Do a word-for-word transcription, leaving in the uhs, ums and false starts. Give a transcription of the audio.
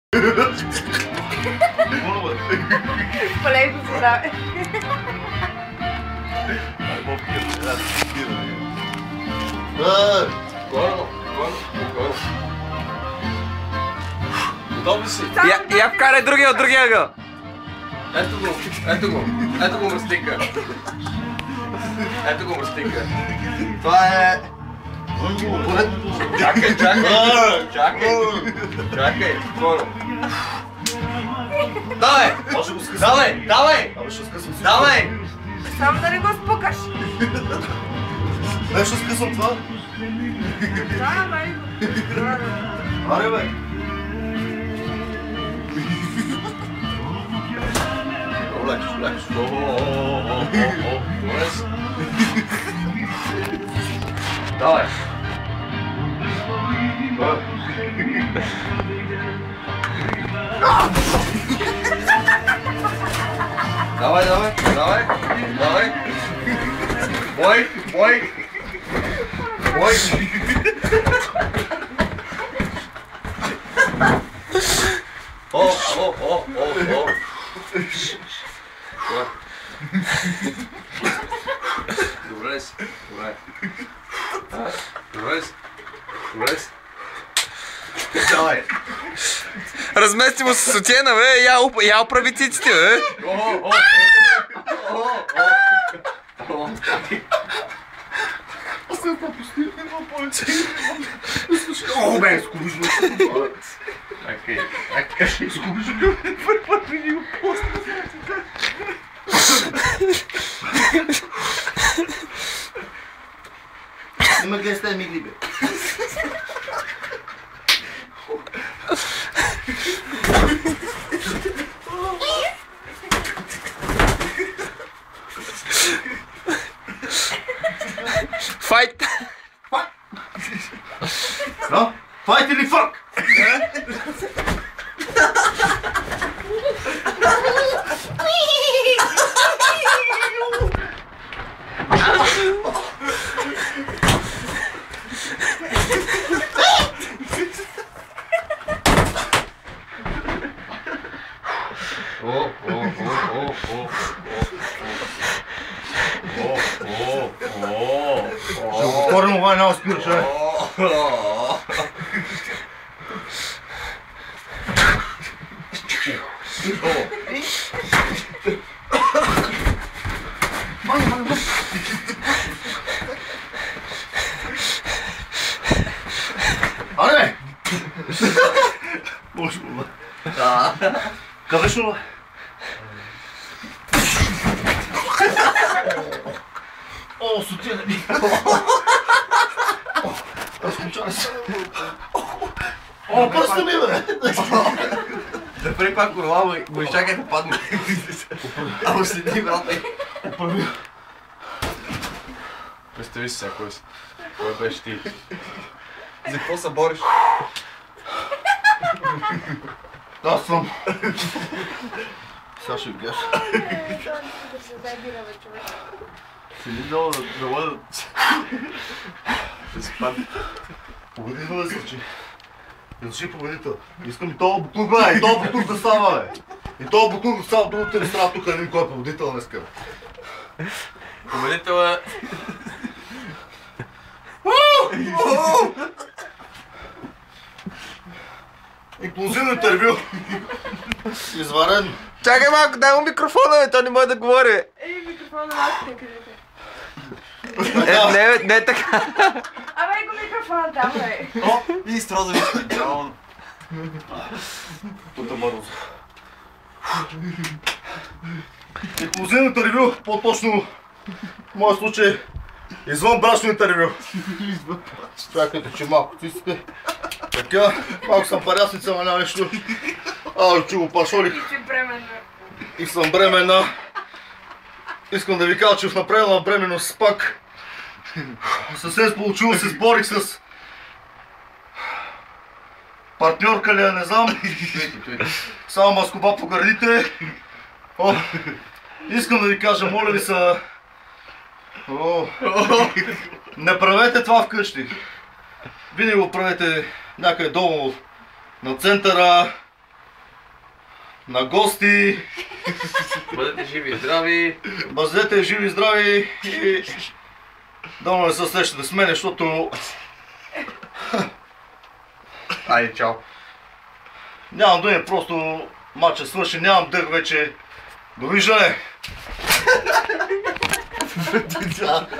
Полей го здраве. Горно, горно, горно. Готов ли си? Я вкарай другия от другия ъгъл. Ето го, ето го, ето го мръстика. Ето го мръстика. Това е... Чакай, чакай, чакай, чакай, скоро. Давай, давай, давай, давай. Само да не го спукаш. Не, ще скъсам това. Давай. Аре, бе. Лекш, лекш. Давай. Давай, давай, давай, давай. Бой, бой. Бой. О, о, о, о, о. Добре си, добре. Добре си, добре си. Давай. Размести му се сутиена, бе, я оправи циците, бе. О, о, о, о, о. Аз съм по-пусти, няма повече. О, бе, скубиш ме. Окей, окей. Скубиш ме. Първи път ми ни го пусти. Има гледай с тези мигли, бе. Файт! No? Fight или fuck? О, о, о, о, о, о, о, о. Ще го повторим, това няма спираш, бе. Аре! Може му, бе. Да. Къвешно, бе. О, сутиена ми. Разключай се. О, пръста ми, бе. Да преди пак корова го изчакай да падне. Ама следи, брате. Оправи. Представи си сега кой си. Кой беше ти? За какво се бориш? Аз съм. Сега ще гледаш. Да се забира, бе, човек. Седи долу да вода. Да си падне. Победител да случи. Да случи победител. Искам и този буклук, бе, и този буклук да става, бе. И този буклук да става, другата не става тук, един кой е победител днеска. Победител е... Инклюзивно интервю. Изварено. Чакай малко, дай му микрофона, бе, той не може да говори. Ей, микрофона малко те кажете. Е, не, бе, не е така. Абе, го микрофона там, бе. О, и строза вижте. Браво. Тук е мързо. Инклюзивно интервю, по-точно в моя случай извън брачно интервю. Чакайте, че малко тисите. Така, малко съм парясница, но няма нещо. Ай, че го пашолих. И си бременна. И съм бременна. Искам да ви кажа, че в напреднала бременност пак съвсем сполучило се сборих с партньорка ли я, не знам. Само маскоба по гърдите. О, искам да ви кажа, моля ви се, о, не правете това вкъщи. Винаги го правете някъде долу на центъра, на гости. Бъдете живи и здрави. Бъдете живи и здрави и дано не се срещате с мене, защото... Айде, чао. Нямам думи, просто матчът свърши, нямам дъх вече. Довиждане!